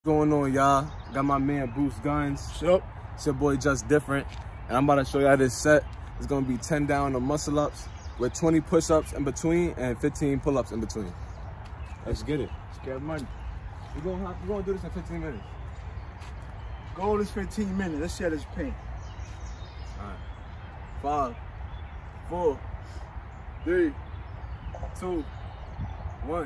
Going on, y'all? Got my man Boost Guns. Yep. It's your boy Just Different, and I'm about to show y'all this set. It's gonna be 10 down on muscle ups with 20 push-ups in between and 15 pull-ups in between. Let's get it. Let's get money. We're gonna do this in 15 minutes. Goal is 15 minutes. Let's share this pain. All right. 5, 4, 3, 2, 1.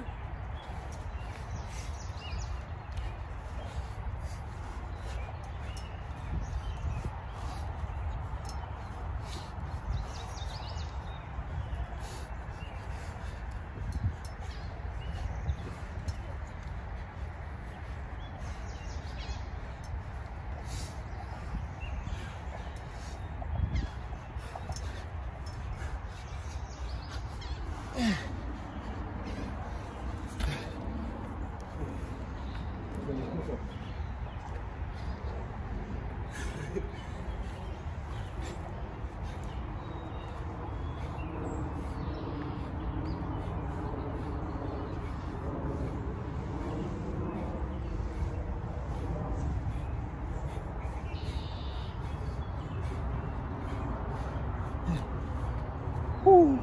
Woo.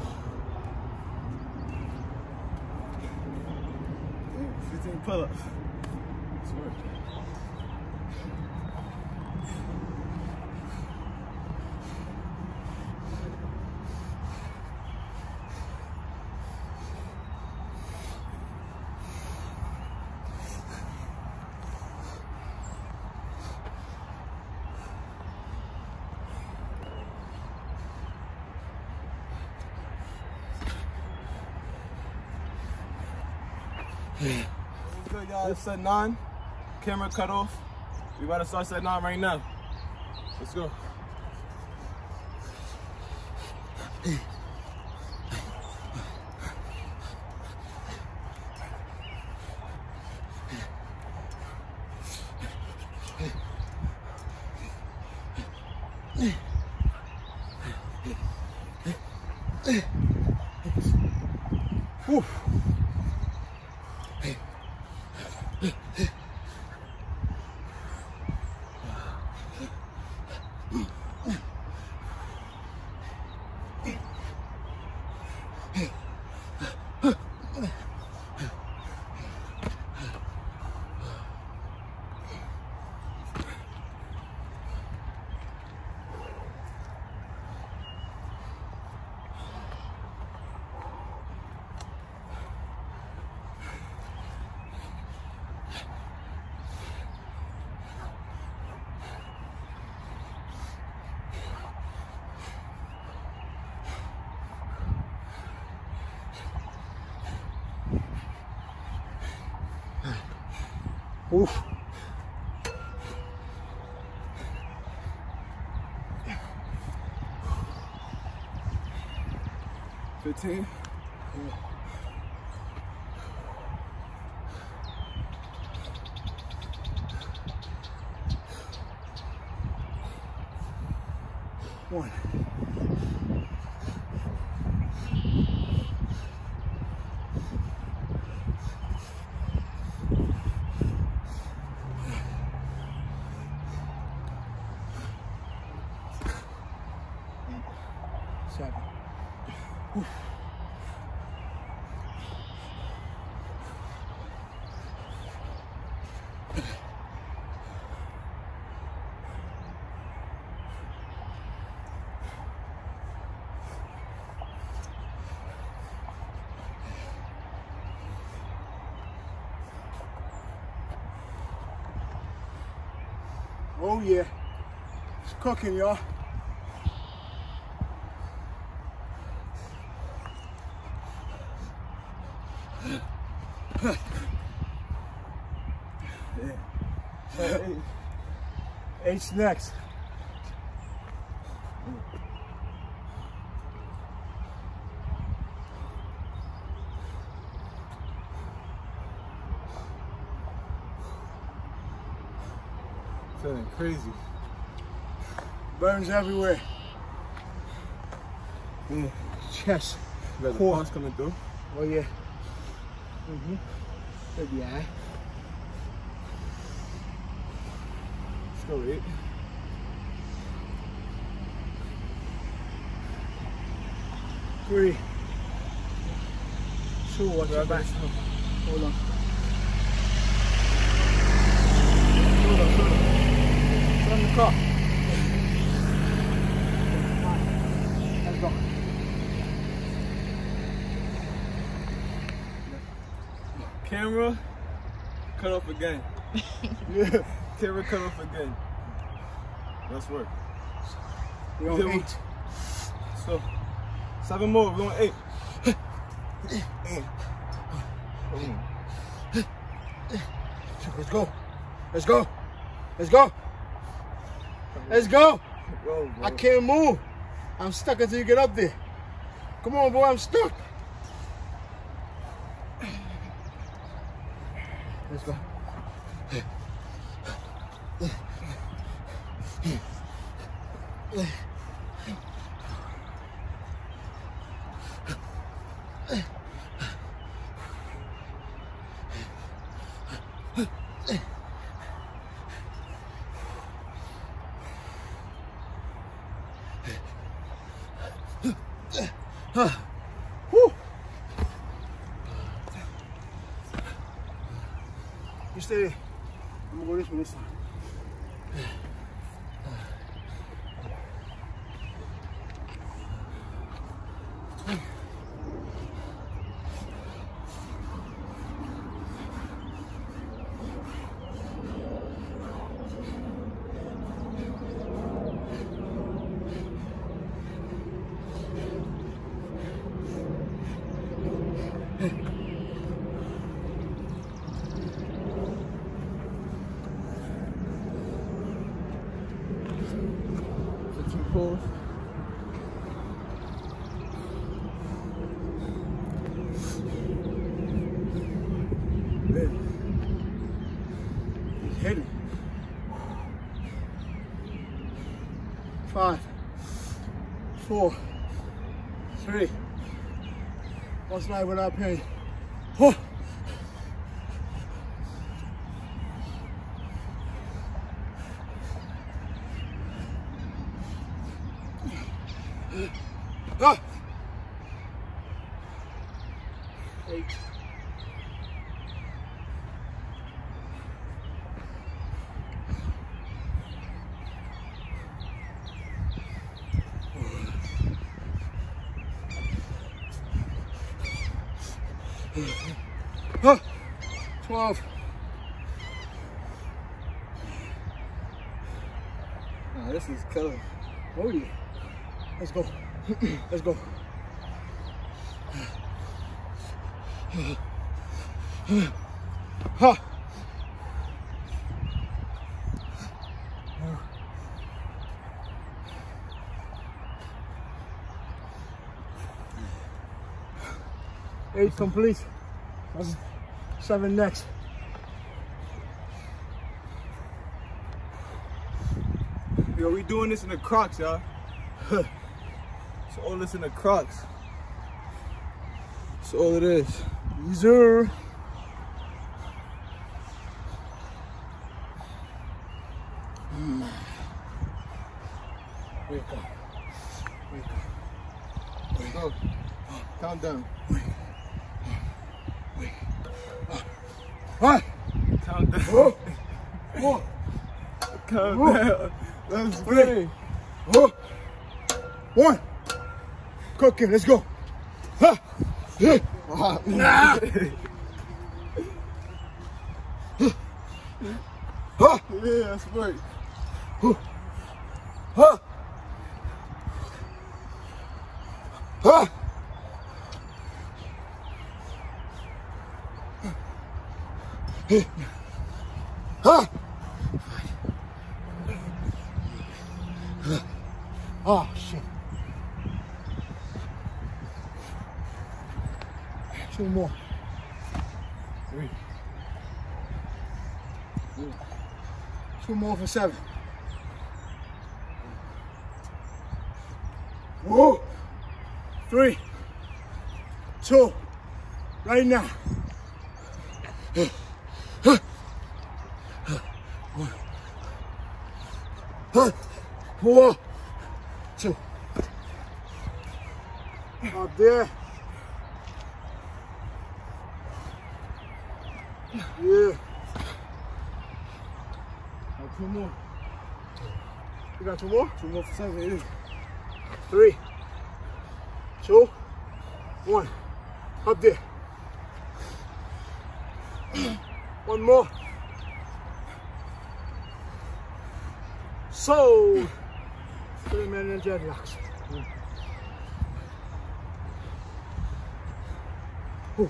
15 pull-ups. What's good, y'all? It's set 9. Camera cut off. We about to start set 9 right now. Let's go. Woo. Oof. $15. One. 7. Oof. Oh yeah, it's cooking, y'all. Yeah. Eight's next. Feeling crazy. Burns everywhere. Yeah. Chest. Got the Core. pulse coming through. Oh yeah. Should be alright. go, 8. Three. 2, watch your back. Hold on. Hold on. Sit on the car. Let's go. Camera, cut off again. Yeah. Camera, cut off again. Let's work. We're on 8. So, 7 more, we're on 8. Let's go. Let's go. Let's go. Let's go. Go, I can't move. I'm stuck until you get up there. Come on, boy, I'm stuck. Let's go. Whew. You stay there. I'm gonna go this one this time. Pulls. He's hitting. 5, 4, 3. One slide without pain. Oh. Ah. 8. Ah. 12. Oh, this is killer. Oh yeah. Let's go. Let's go. Ha. Eight complete. 7 next. Yo, we doing this in the Crocs, y'all. So all this in the Crocs. That's all it is. Yes, sir. Wake up. Wake up. Let's go. Count down. Wait. What? Count down. Oh. Oh. Count Oh. down. Let's Three. play. Oh. 1. Cooking. Let's go. Ha. Yeah. Ah. Yeah, that's right. Ha. Ha. Ha. Oh shit. 2 more. 3. 2 more for 7. Whoa. 3, 2, right now. 1, 4, 2. Up there. Yeah. Now 2 more. You got 2 more? 2 more for 7. 3, 2, 1. Up there. 1 more. So, 3-minute dreadlocks. Whew.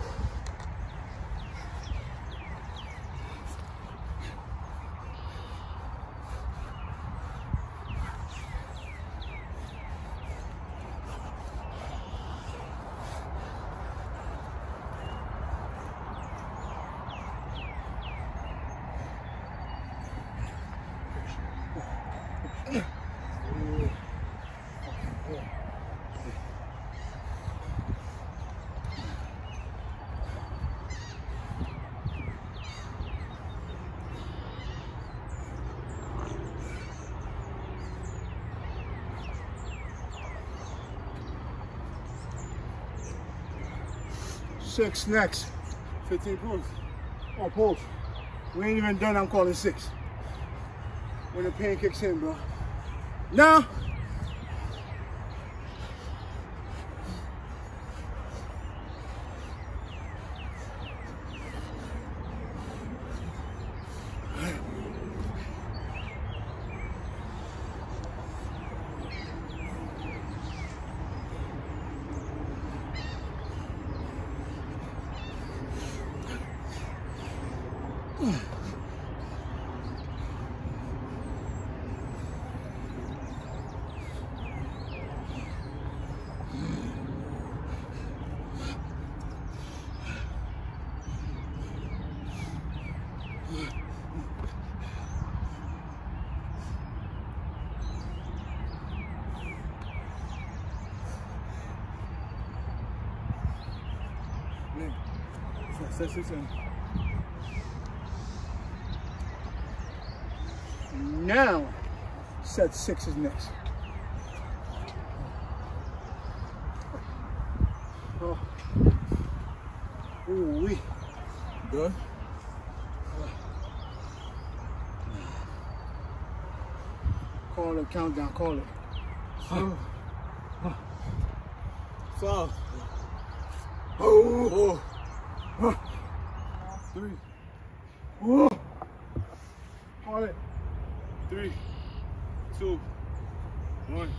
Six next. 15 pulls. Oh, pulls. We ain't even done. I'm calling 6. When the pain kicks in, bro. Now. Set 6 in. Now, set 6 is next. Oh. Ooh wee. Good. Call it, countdown, call it. 5. Oh. 4. 3. Oh. Call it. 3, 2, 1.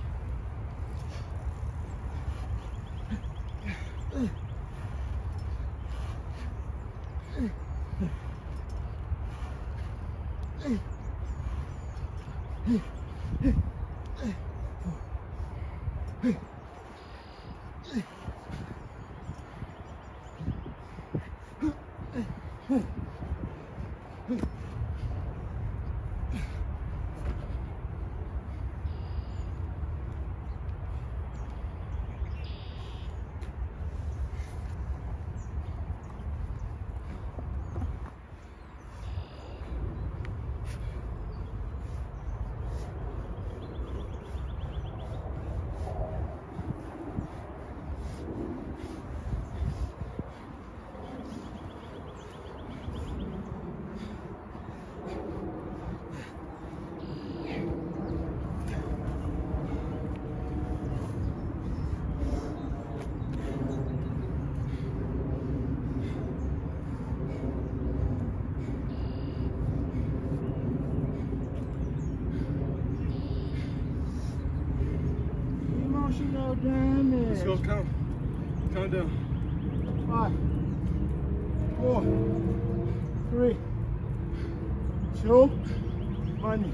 Emotional damage. Let's go count. Count down. 5, 4, 3, 2, 1.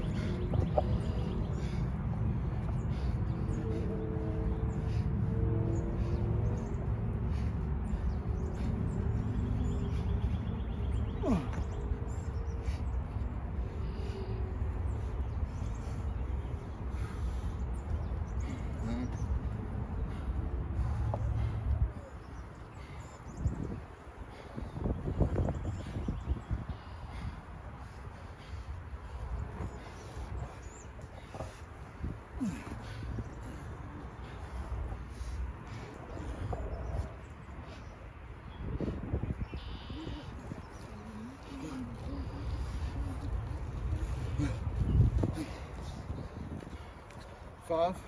5.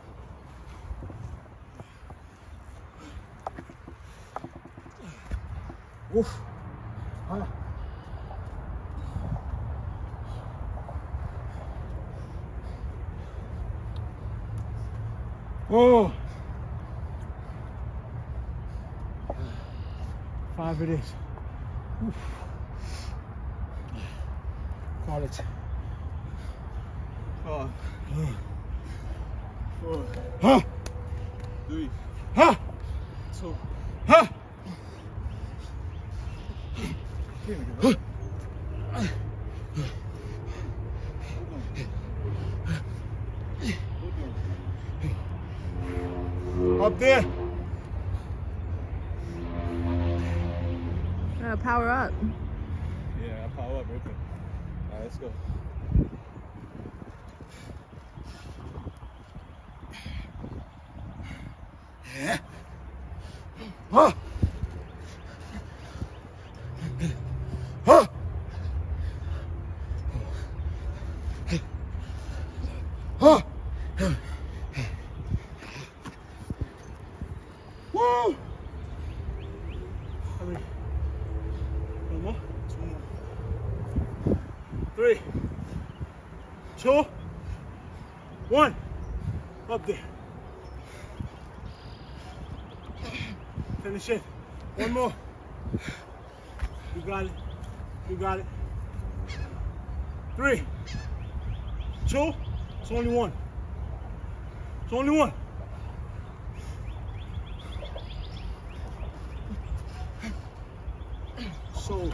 Woof. Huh. Whoa. 5 it is. Oof. Call it. 5, 4, Huh. 3, Huh. 2. Huh. Up there. Power up. Yeah, I power up real quick. All right, let's go. Yeah. Huh. Huh. Huh. Woo. How many? One more? 2 more. 3, 2, 1. Up there. Finish it. One more. You got it. You got it. 3, 2. It's only one. It's only one. So.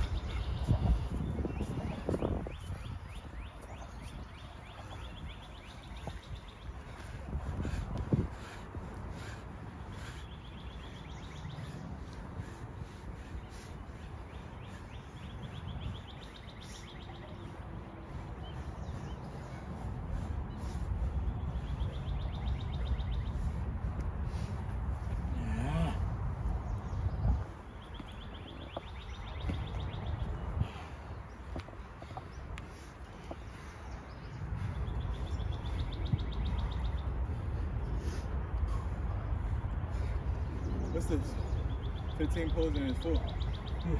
What's this? 15 pulls and it's 4. Yeah.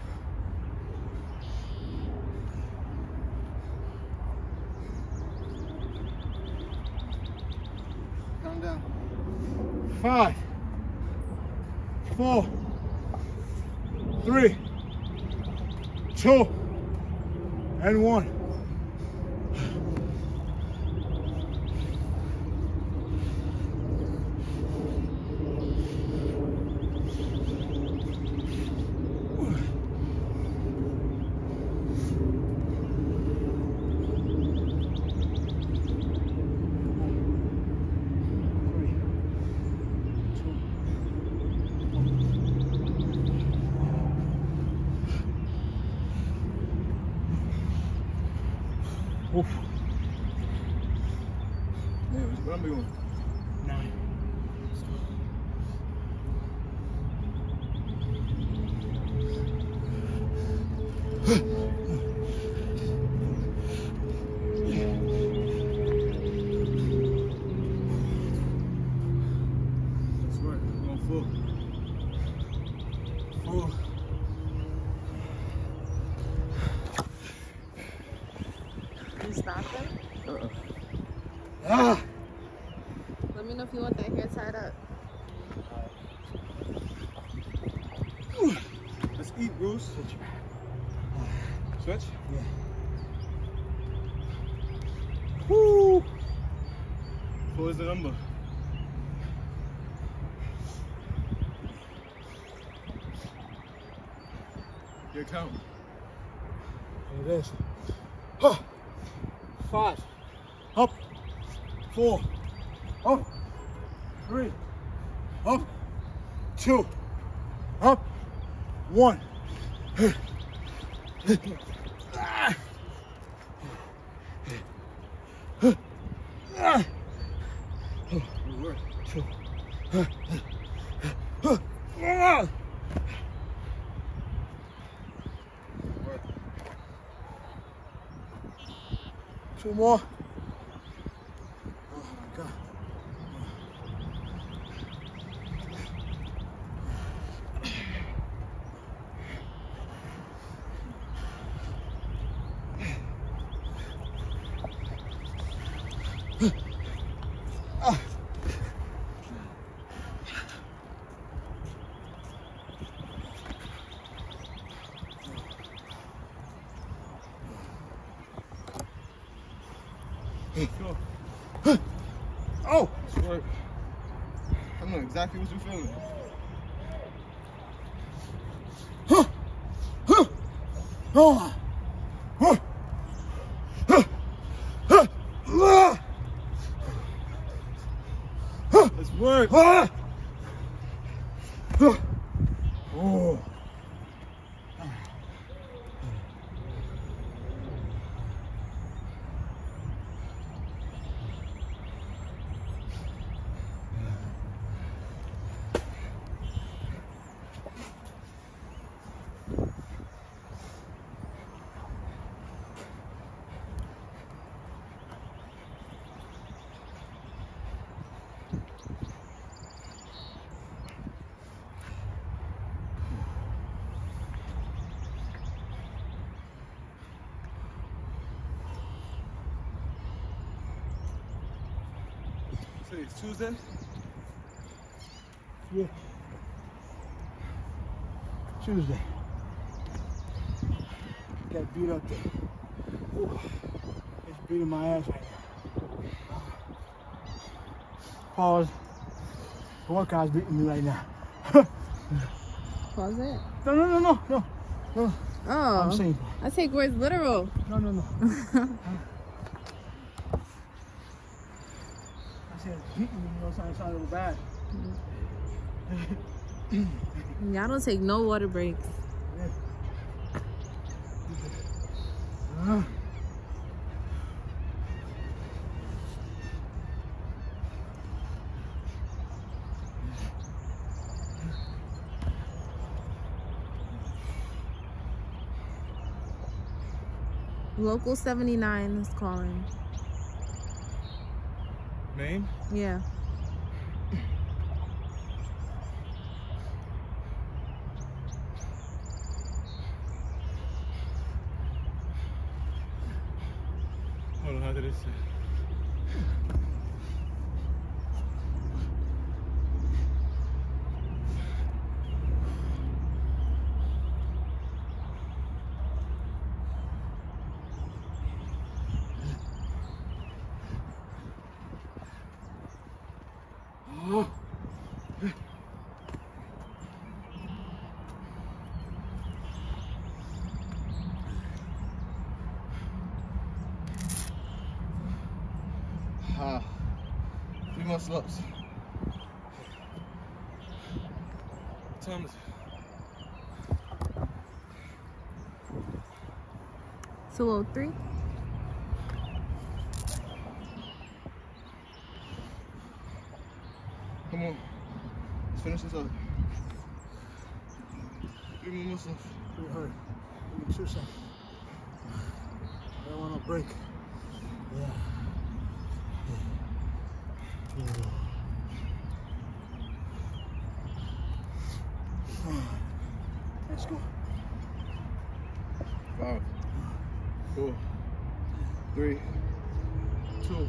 Calm down. 5, 4, 3, 2, and 1. Oof. Yeah, what I'm doing? 9. That's right. I'm on 4. 4. You stop them? Ah. Let me know if you want that hair tied up. Let's eat, Bruce. Switch? Yeah. Woo. 4 is the number. Your count. There it is. Huh. 5. Up. 4. Up. 3. Up. 2. Up. 1. Good work. 2. Good work. 2 more. Oh my God. Sure. Oh! Sure. I know exactly what you're feeling. Oh! Let's work. Oh! So it's Tuesday? Yeah. Tuesday. Got beat up there. Ooh. It's beating my ass right now. Pause. The workout's beating me right now. Pause it. No. Oh. I'm saying. I take words literal. No. I said it's beating me, you know, something sounded a little bad. Y'all don't take no water breaks. Local 79 is calling. Name? Yeah. Hold on, how did it say? Ah, 3 muscle ups. What time is it? 203. Come on. Let's finish this up. 3 more muscle ups. Pretty hard. Give me 2 seconds. I don't want to break. Yeah. Let's go. 5, 4, 3, 2.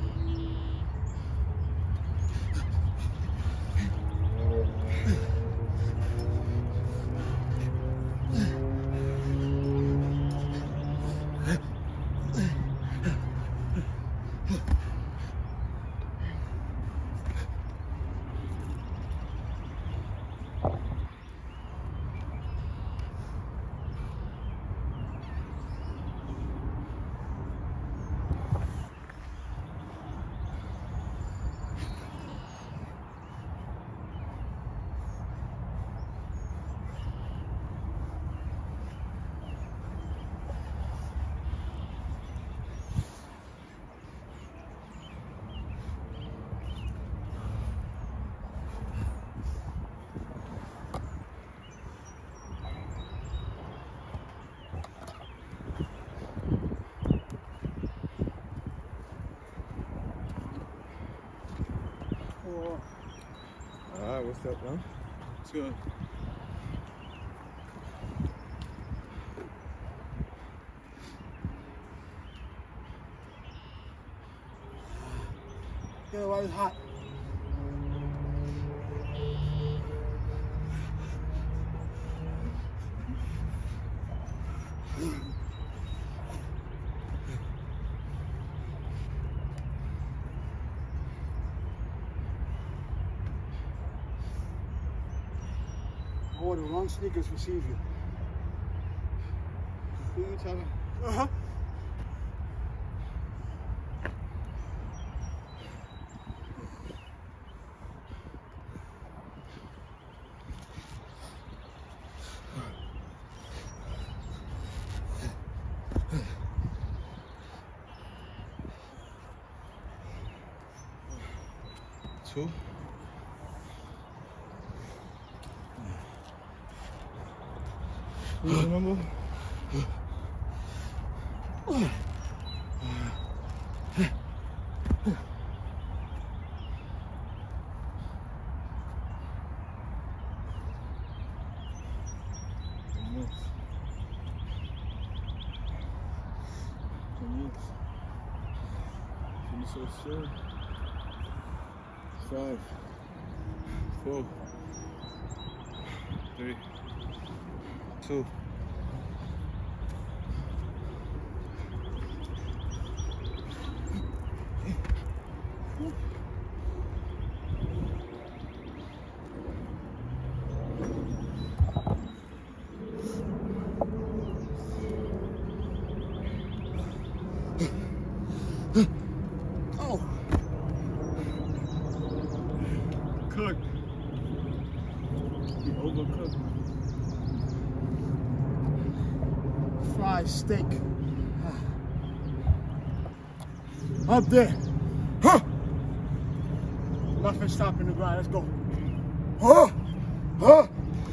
Alright, what's up, man? It's good. Yeah, while it's hot. Oh, the wrong sneakers receive you. Who you telling? Uh-huh. Two. You remember? So sure. 5, 4, 3, 2. Cooked. You overcooked. Fried steak. Up there. Huh. Nothing stopping the grind. Let's go. Huh. Huh.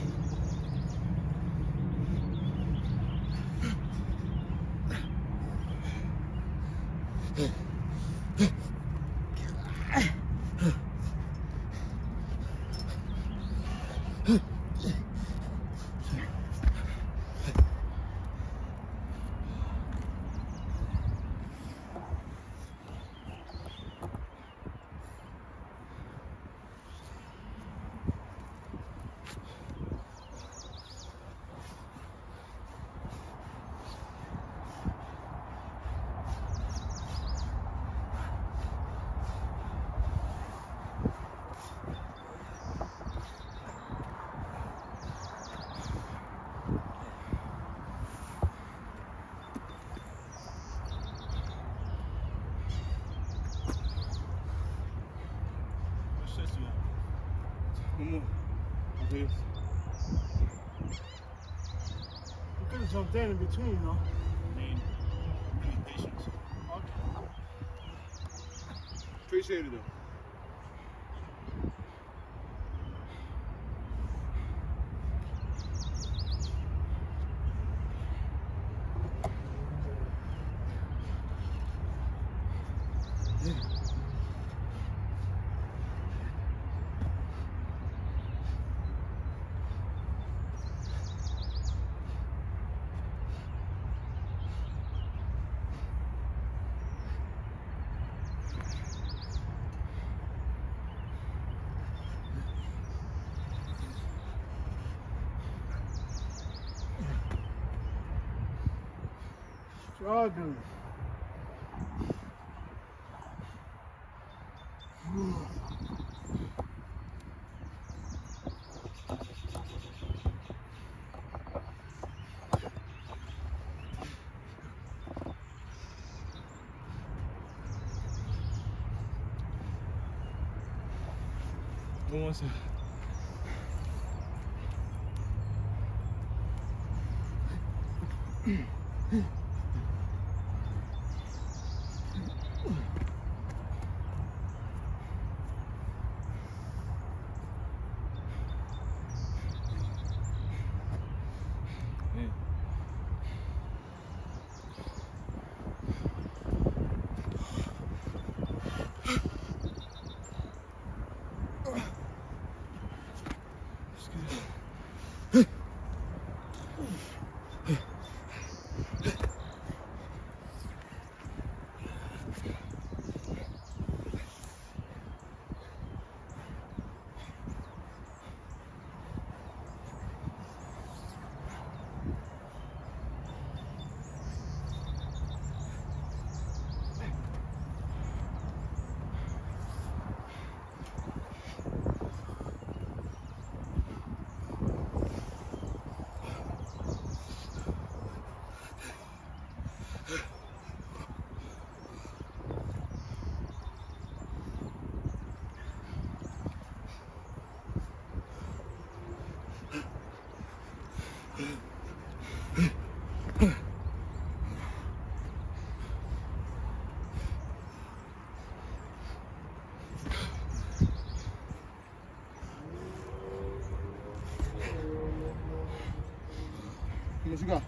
One more. Please. You could have jumped in between, you know. Main patience. Okay. Appreciate it though. Y'all doing? One more time. Let's go. Let's go.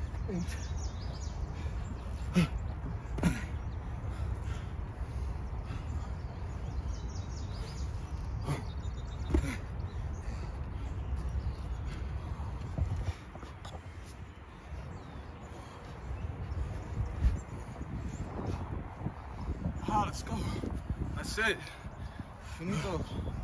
Let's go. That's it. Finito.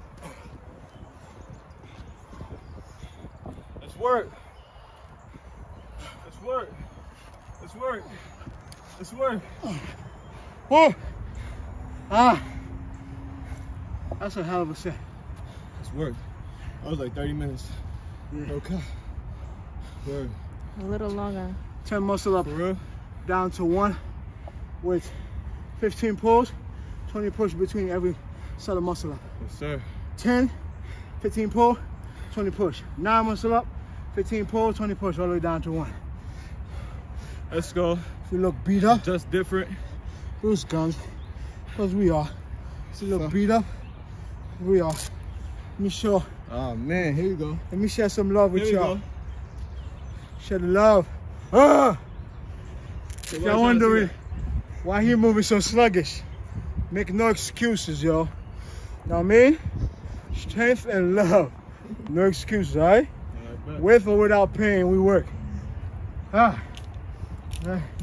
Let's work. Let's work. Let's work. Let's work. Whoa. Ah. That's a hell of a set. Let's work. That was like 30 minutes. Yeah. Okay. Work. A little longer. 10 muscle up For real? down to 1 with 15 pulls, 20 push between every set of muscle up. Yes, sir. 10, 15 pull, 20 push. 9 muscle up, 15 pull, 20 push, all the way down to 1. Let's go. If you look beat up, Just different. Bruce guns, because we are. If you look beat up, we are. Let me show. Oh man, here you go. Let me share some love with Here you y'all. go. Share the love. Ah! So If what y'all you wondering get? why he moving so sluggish, make no excuses, yo. Know what I mean? Strength and love. No excuses, all right? All right, bet. With or without pain, we work. Ah.